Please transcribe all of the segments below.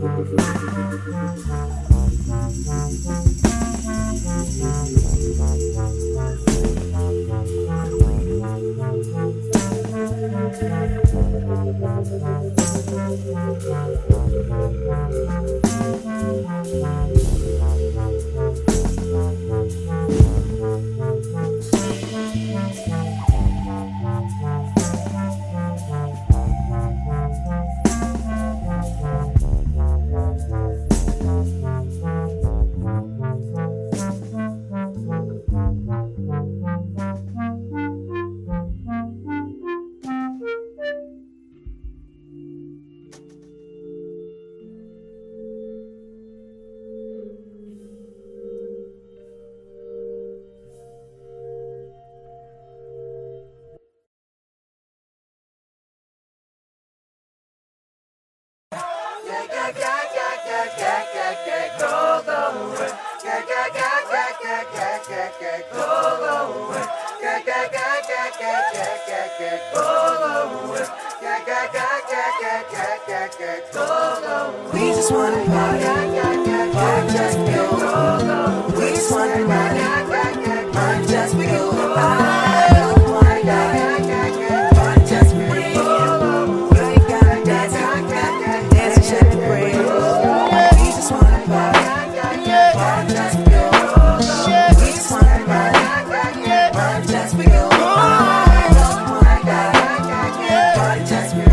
We just wanna party, party just for you. We just wanna party, party just for you. I don't wanna die, party just for you. You ain't gotta dance, dance and shake the bread. We just wanna party, party just for you. We just wanna party, party just for you. I don't wanna die, party just for you.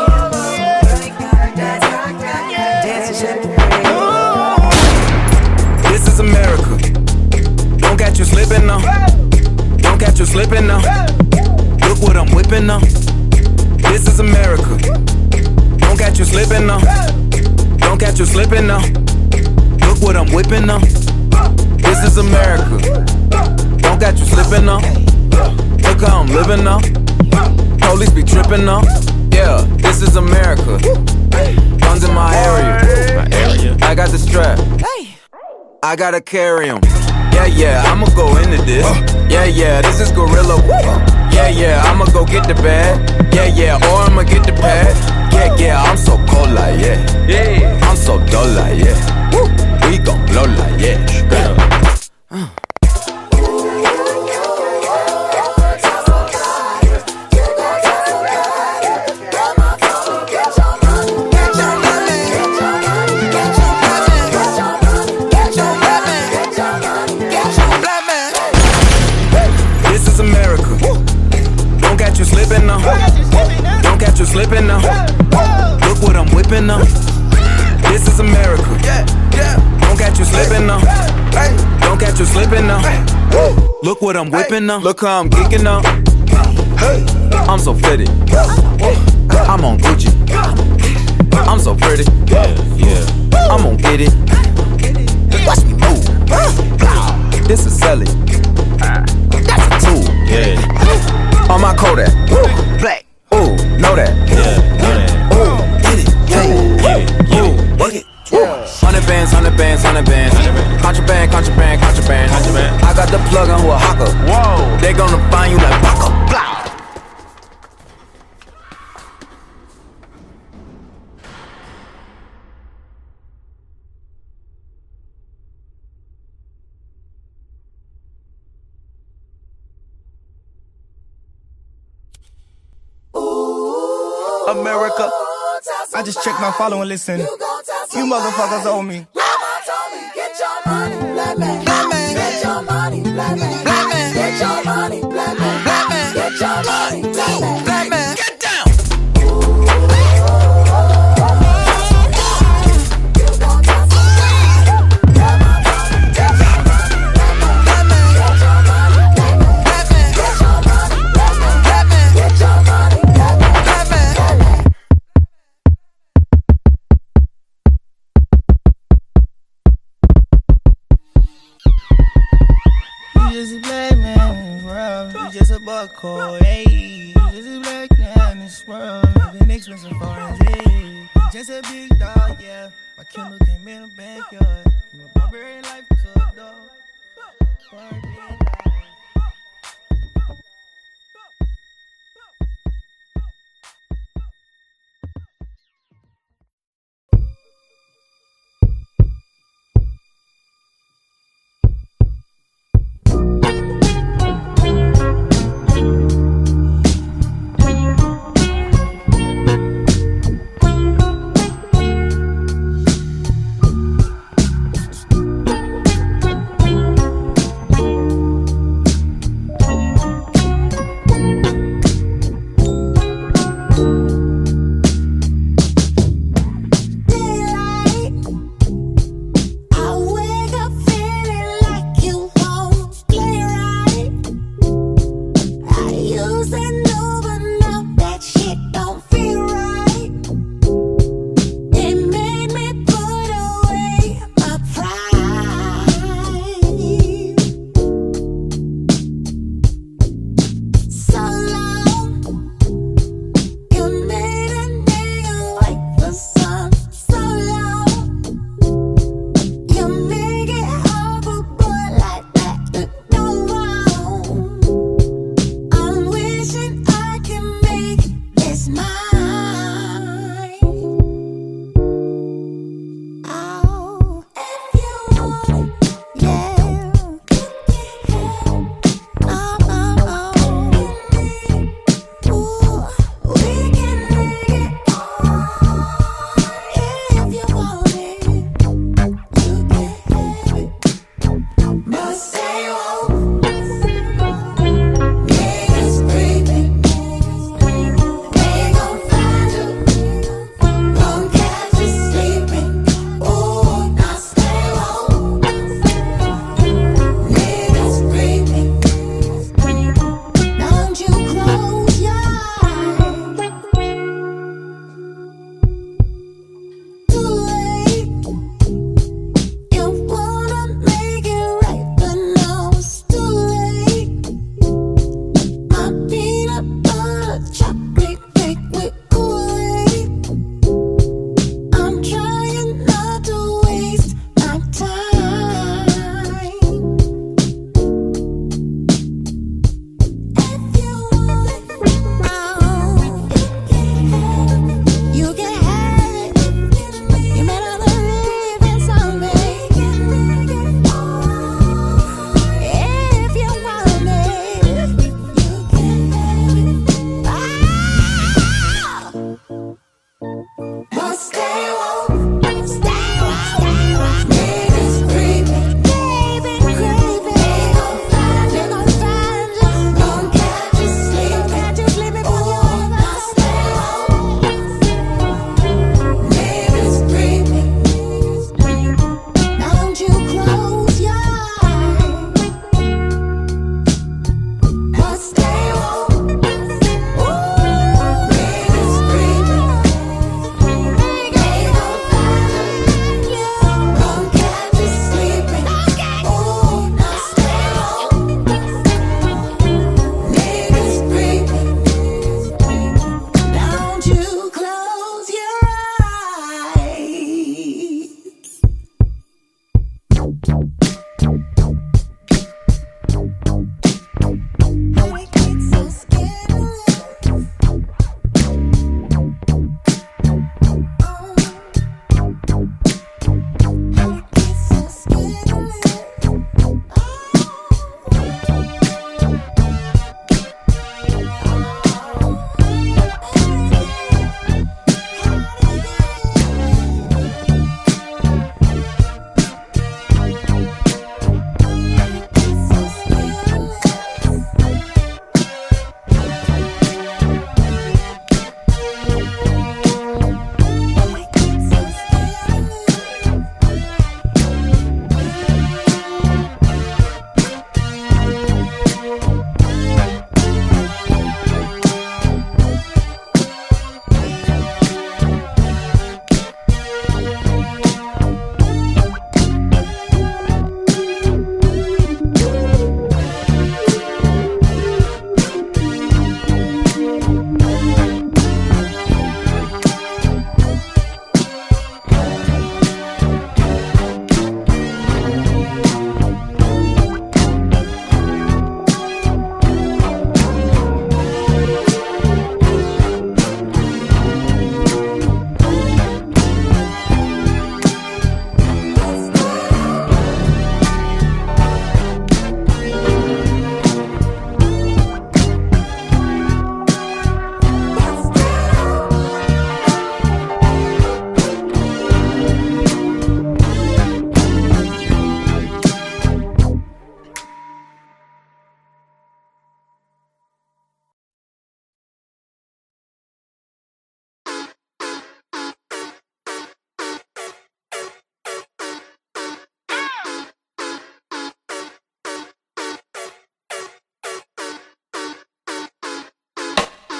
This is America. Don't catch you slipping now. Don't catch you slipping now. Look what I'm whipping now. This is America. Don't catch you slipping now. Don't catch you slipping now. Look what I'm whipping now. This is America. Don't catch you slipping now. Look how I'm living now. Police be tripping now. Yeah, this is America. Guns in my area. I got the strap. I gotta carry 'em. Yeah, I'ma go into this. Yeah, this is gorilla. Yeah, I'ma go get the bag. Yeah, or I'ma get the pad. Yeah, I'm so cold like yeah. I'm so dull like yeah. We gon' blow like yeah. Don't catch you slipping now. Look what I'm whipping now. This is America. Don't catch you slipping now. Don't catch you slipping now. Look what I'm whipping now. Look how I'm geeking now. I'm so fitted. I'm on Gucci. I'm so pretty. I'm gon' get it. Watch me move. This is selling. That's a tool. On my Kodak, black, ooh, know that, ooh, get it, ooh, work it, 100 bands, 100 bands, 100 bands, contraband, contraband, contraband, I got the plug on who a hawker, whoa, they gonna find you like Paco, blah. America, I just checked my follow and listen. You motherfuckers owe me. Mama told me, get your money, black man. Black man. Get your money, black man. Black man. Get your money, black man. Black man. Get your money, black man. Black man. Get down. Cold, hey, just a black man in this world, living expensive foreign, hey. Just a big dog, yeah. My Kindle came in the backyard. From a barbarian life to a dog.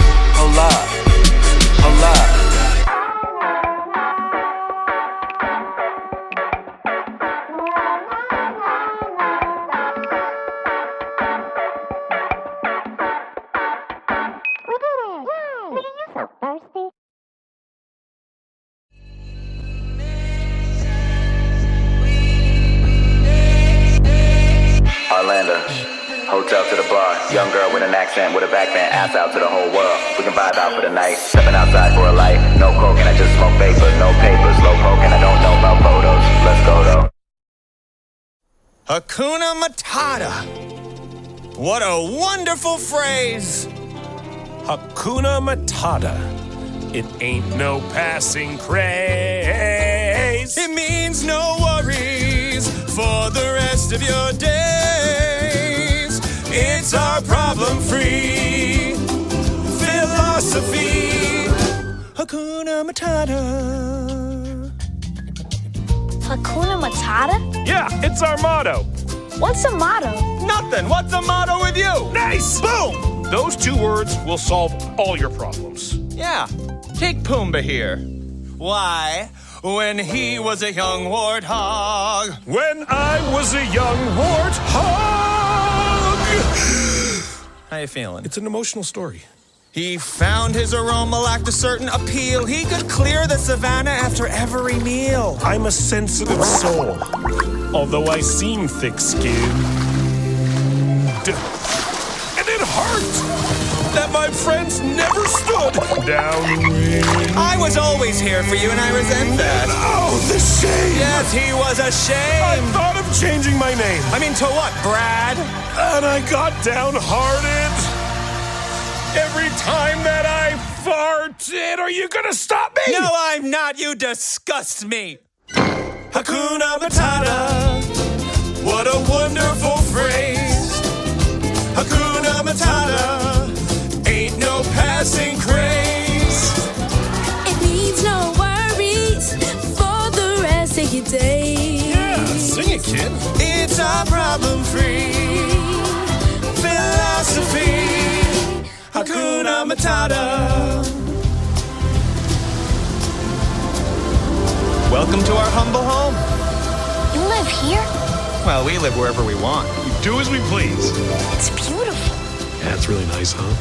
hold up, hold up. Orlando, hotel to the bar. Young girl with an accent, with a backband, ass out to the whole world. We can vibe out for the night. Stepping outside for a light. No coke and I just smoke vapor. No papers, low coke and I don't know about photos. Let's go though. Hakuna Matata. What a wonderful phrase. Hakuna Matata. It ain't no passing craze. It means no worries for the rest of your days. It's our problem-free philosophy. Hakuna Matata. Hakuna Matata? Yeah, it's our motto. What's a motto? Nothing. What's the motto with you? Nice! Boom! Those 2 words will solve all your problems. Yeah. Take Pumbaa here. Why, when he was a young warthog. When I was a young warthog. How you feeling? It's an emotional story. He found his aroma lacked a certain appeal. He could clear the savannah after every meal. I'm a sensitive soul, although I seem thick-skinned. And it hurt that my friends never stood downwind. I was always here for you, and I resent that. Oh, the shame! Yes, he was I ashamed. thought of changing my name, I mean, to what, Brad? and I got downhearted. Every time that I farted, are you gonna stop me? No, I'm not. You disgust me. Hakuna Matata. What a wonderful phrase. Hakuna Matata. Ain't no passing craze. It means no worries for the rest of your day. Yeah, sing it, kid. It's a problem-free philosophy. Hakuna Matata. Welcome to our humble home. You live here? Well, we live wherever we want. Do as we please. It's beautiful. Yeah, it's really nice, huh?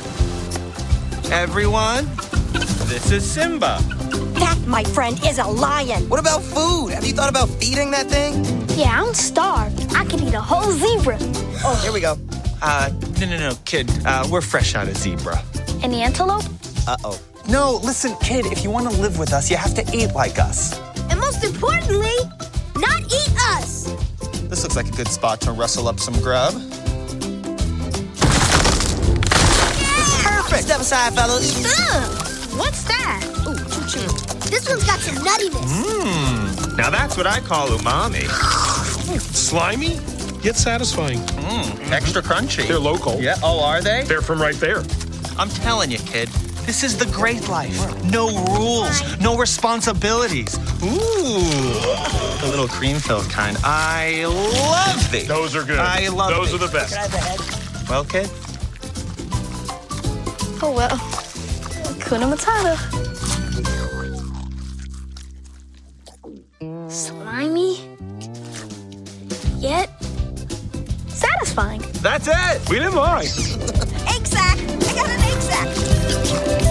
Everyone, this is Simba. That, my friend, is a lion. What about food? Have you thought about feeding that thing? Yeah, I'm starved. I could eat a whole zebra. Oh, here we go. No, kid. We're fresh out of zebra. And the antelope? Uh-oh. No, listen, kid, if you want to live with us, you have to eat like us. And most importantly, not eat us. This looks like a good spot to rustle up some grub. Perfect. Step aside, fellas. What's that? Ooh, choo-choo. This one's got some nuttiness. Now that's what I call umami. Slimy, yet satisfying. Extra crunchy. They're local. Yeah. Oh, are they? They're from right there. I'm telling you, kid. This is the great life. No rules, no responsibilities. Ooh, the little cream-filled kind. I love these. Those are good. I love Those these. are the best. Well, kid, Oh, well. Hakuna Matata. Slimy, yet satisfying. that's it. We didn't lie. Egg sack. I got an egg sack.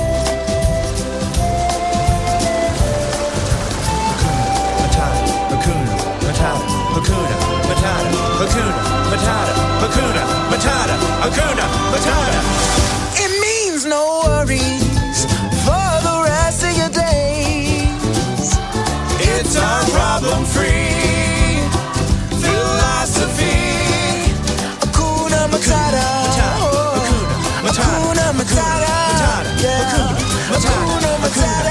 Hakuna Matata, Hakuna Matata, Hakuna Matata, Hakuna Matata, Hakuna Matata. It means no worries for the rest of your days. It's our problem-free philosophy. Hakuna Matata. Hakuna Matata. Yeah. Hakuna Matata.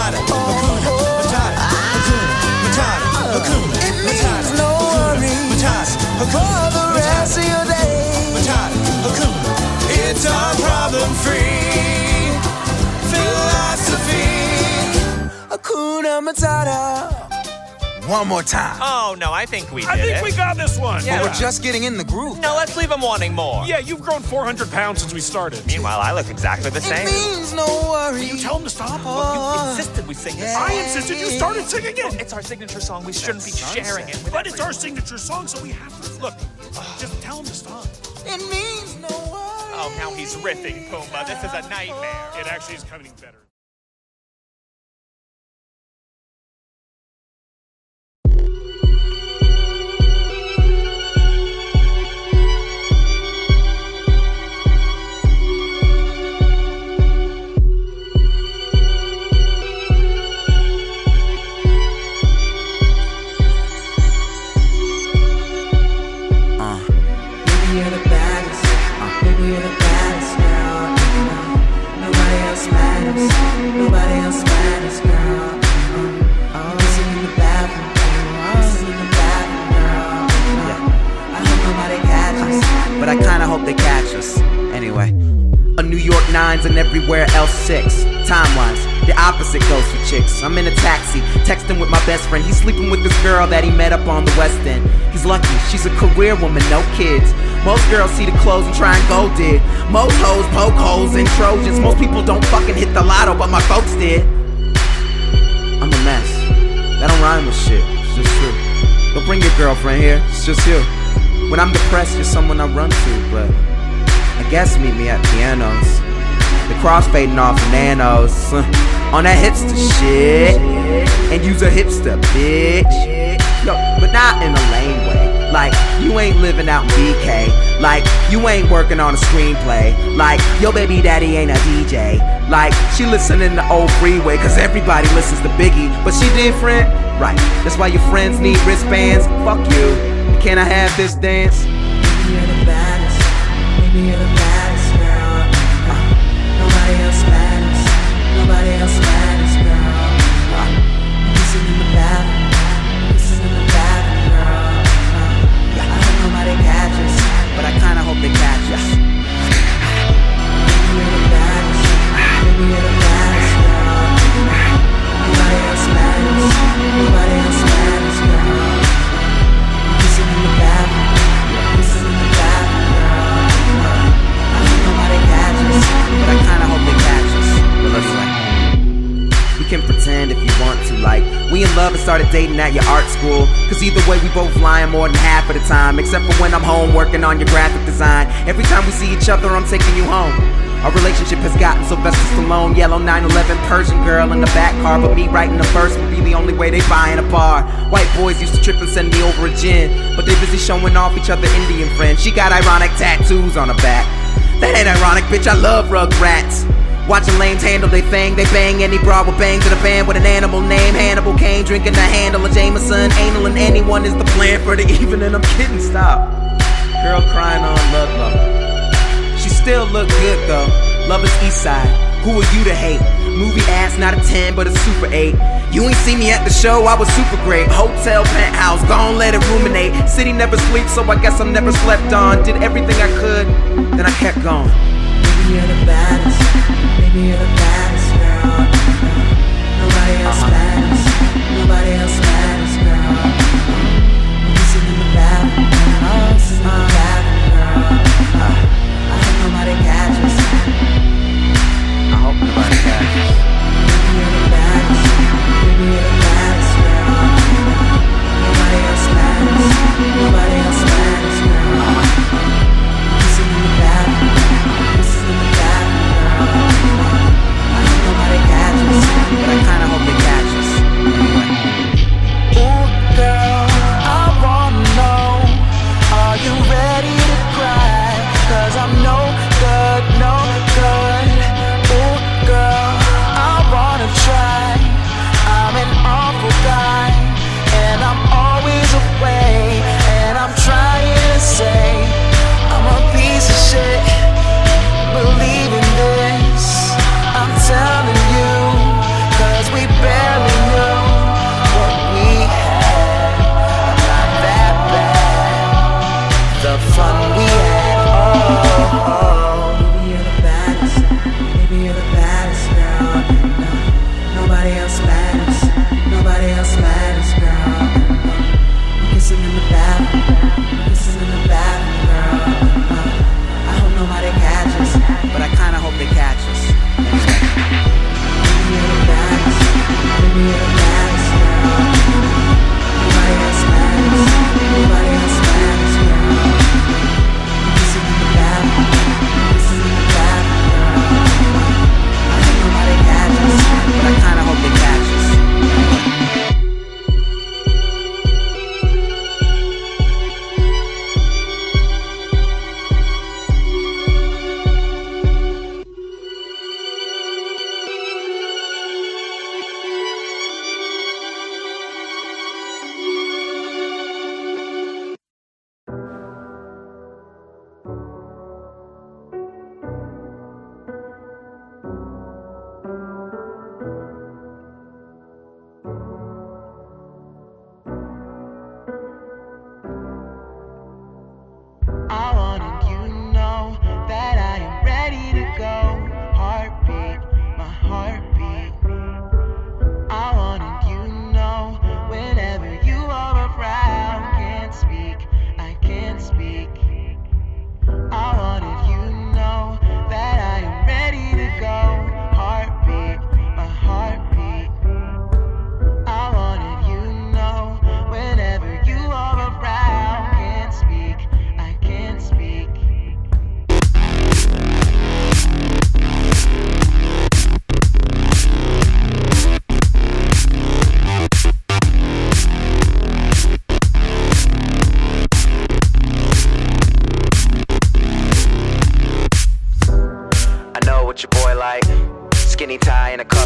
It means no worries for the rest of your days. It's our problem-free philosophy. Hakuna Matata. One more time. Oh, no, I think we did I think we got this one. Yeah. We're just getting in the groove. No, let's leave them wanting more. Yeah, you've grown 400 pounds since we started. Meanwhile, I look exactly the It same. means no worries. Tell him to stop. You insisted we sing this. I insisted you started singing it. It's our signature song. We shouldn't be sharing it with But it's our signature song, so we have to. Look, just tell him to stop. It means no worries. Oh, now he's riffing, Pumbaa. This is a nightmare. It actually is coming better. Baby, you're the baddest. Baby, you're the baddest, girl. Nobody else matters. Nobody else matters, girl. Kissing in the bathroom. Kissing in the bathroom, girl. I hope nobody catches, But I kinda hope they catch us. Anyway. A New York 9s and everywhere else 6. Time-wise, the opposite goes for chicks. I'm in a taxi, texting with my best friend. He's sleeping with this girl that he met up on the West End. He's lucky, she's a career woman, no kids. Most girls see the clothes and try and go dig. Most hoes poke holes in Trojans. Most people don't fucking hit the lotto, but my folks did. I'm a mess. That don't rhyme with shit, it's just true. Don't bring your girlfriend here, it's just you. When I'm depressed, you're someone I run to, but I guess meet me at pianos. The crossfading off the nanos. On that hipster shit. And use a hipster, bitch. Yo, but not in a lame way. Like, you ain't living out in BK. Like, you ain't working on a screenplay. Like, your baby daddy ain't a DJ. Like, she listening to Old Freeway, cause everybody listens to Biggie. But she different, right? That's why your friends need wristbands. Fuck you. Can I have this dance? Maybe you're the baddest. Maybe you're the baddest, girl. Nobody else matters. Nobody else matters, girl. Kissing in the bathroom. Kissing in the bathroom, girl. I hope nobody catches, but I kinda hope they catch us. Maybe you're the baddest. Maybe you're the baddest, girl. Nobody else matters. Nobody else matters, girl. Kissing in the bathroom. Kissing in the bathroom, girl. I hope nobody catches, but I kinda hope they catch us. But listen, we can pretend if you want to, like we in love and started dating at your art school. Cause either way we both lying more than half of the time, except for when I'm home working on your graphic design. Every time we see each other I'm taking you home. Our relationship has gotten Sylvester Stallone, yellow 911 Persian girl in the back car. But me writing the verse would be the only way they buy in a bar. White boys used to trip and send me over a gin, but they busy showing off each other Indian friends. She got ironic tattoos on her back. That ain't ironic, bitch, I love Rugrats. Watching lames handle they thing, they bang any broad with bangs in a band with an animal name. Hannibal Caine drinking the handle of Jameson. Anal and anyone is the plan for the evening. I'm kidding, stop. Girl crying on Ludlow. She still look good though. Love is Eastside. Who are you to hate? Movie ass, not a 10 but a super 8. You ain't see me at the show, I was super great. Hotel penthouse, gon' let it ruminate. City never sleeps, so I guess I'm never slept on. Did everything I could, then I kept going. Maybe you're the baddest. Maybe you're the baddest, girl. Nobody else matters. Nobody else matters, girl. Kissing in the bathroom. Kissing in the bathroom, girl. I hope nobody catches. I hope nobody catches. Maybe you're the baddest. Maybe you're the baddest, girl. Nobody else matters. Nobody else matters, girl. Kissing in the bathroom. Kissing in the bathroom, girl. I hope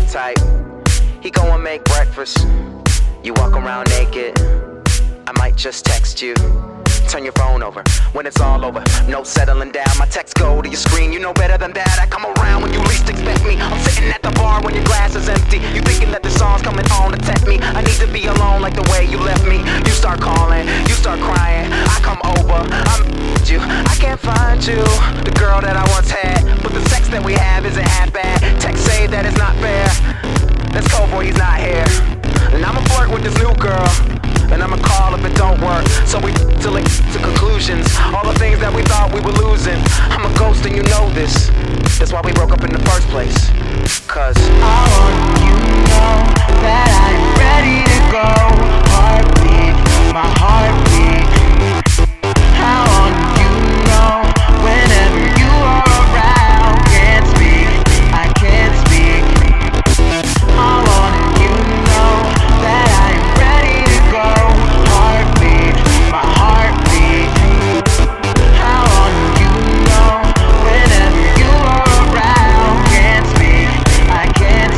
type. He go and make breakfast. You walk around naked. I might just text you. Turn your phone over when it's all over. No settling down. My texts go to your screen. You know better than that. I come around when you least expect me. I'm sitting at the bar when your glass is empty. You thinking that the song's coming on to tempt me. I need to be alone like the way you left me. You start calling, you start crying. I come over, I'm you. I can't find you, the girl that I once had. But the sex that we have isn't half bad. Text say that it's not fair. Let's go, boy, he's not here. And I'ma flirt with this new girl. And I'ma call if it don't work. So we till it to conclusions. All the things that we thought we were losing. I'm a ghost and you know this. That's why we broke up in the first place. Cause I want you to know that I'm ready to go. Heartbeat, my heartbeat. I want you to know whenever you are around. Can't speak, I can't speak. I want you to know that I'm ready to go. Heartbeat, my heartbeat. I want you to know whenever you are around. Can't speak, I can't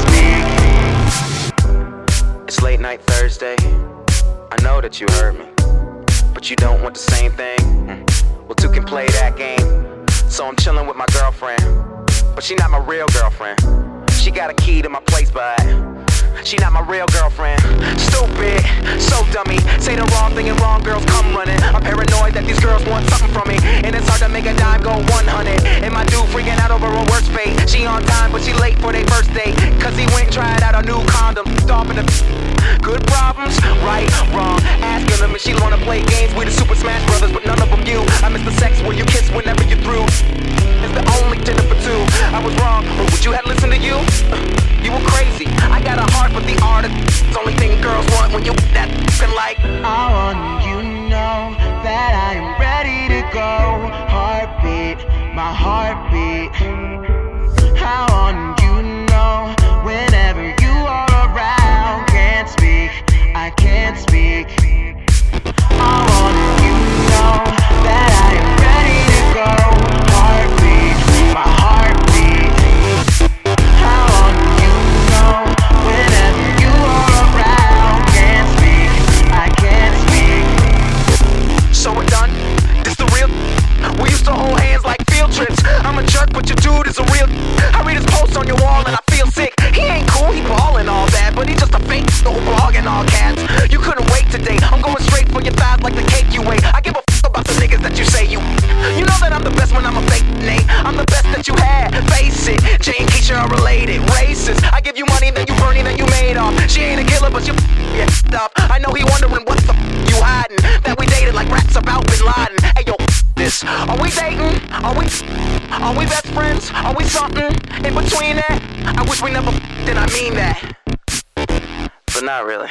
speak. it's late night Thursday. I know that you heard me, but you don't want the same thing. Well, two can play that game. So I'm chilling with my girlfriend, but she not my real girlfriend. She got a key to my place, but she not my real girlfriend. Stupid, so dummy. Say the wrong thing and wrong girls come running. I'm paranoid that these girls want something from me, and it's hard to make a dime go 100. And my dude freaking out over a worst fate. She on time, but she late for their first date. Cause he went and tried out a new condom. Stop in the good problems, right, wrong. Asking them if she wanna play games with the Super Smash Brothers, but none of them you. I miss the sex where you kiss whenever you're through. It's the only dinner for two. I was wrong, but would you have listened to you? You were crazy. I got a heart, but the art is the only thing girls want when you that like. I want you to know that I am ready to go. Heartbeat, my heartbeat. I want you to know whenever you are around. Can't speak, I can't speak. I want you to know that I am ready to go. Heartbeat, my heartbeat. I want you to know whenever you are around. Can't speak, I can't speak. So we're done? This the real? We used to hold hands like field trips. I'm a jerk, but your dude is a real. I read his posts on your wall and I feel sick. He ain't cool, he ballin' all that, but he's just a fake, no blog and all cats. You couldn't wait today. I'm going straight for your thighs like the cake you ate. I give a f about the niggas that you say you. You know that I'm the best when I'm a fake name. I'm the best that you had, face it. Jay and Keisha are related, racist. I give you money, then you burn it, then you made off. She ain't a killer, but you yeah, stuff. I know he wondering what the you hiding. That we dated like rats about Bin Laden. Hey yo, this. Are we dating? Are we best friends? Are we something in between that? I wish we never did. I mean that, but not really.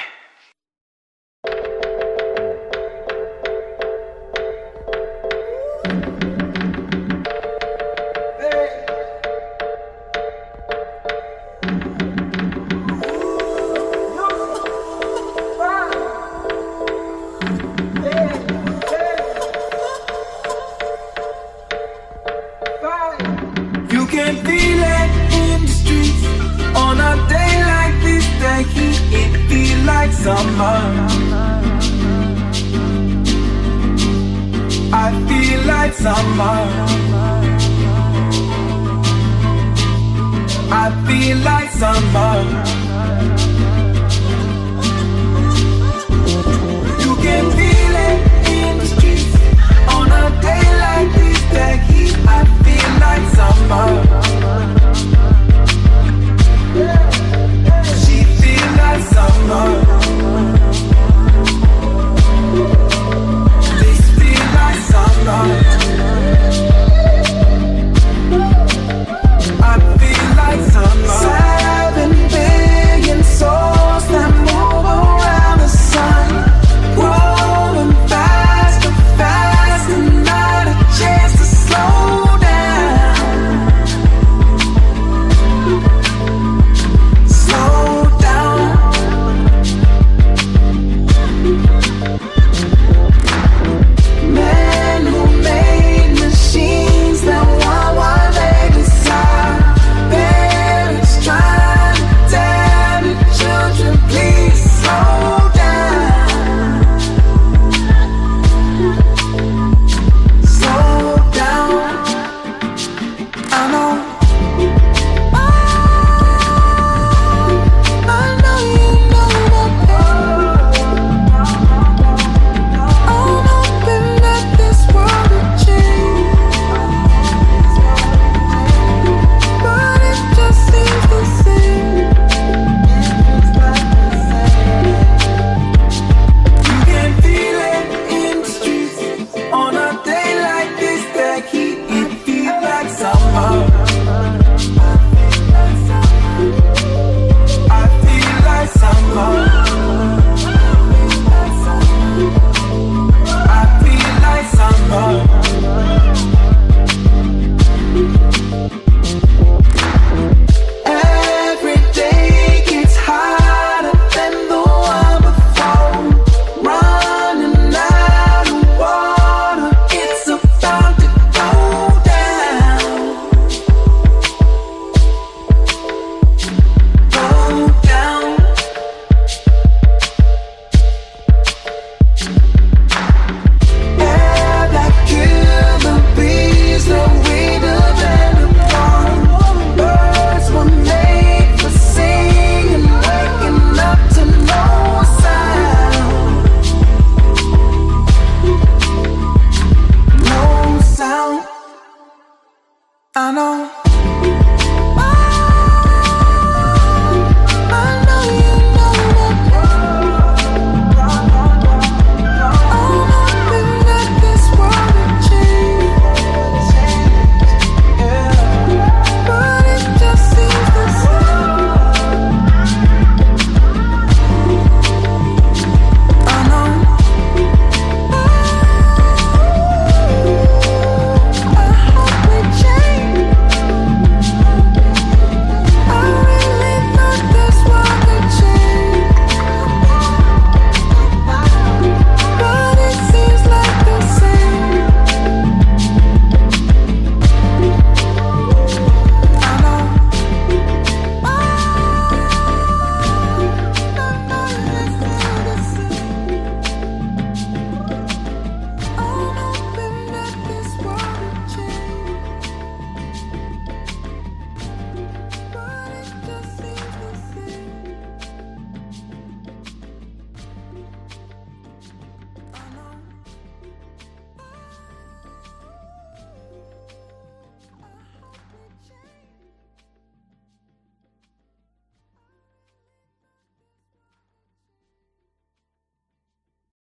You can feel it in the streets on a day like this. The heat, it feel like summer. I feel like summer. I feel like summer.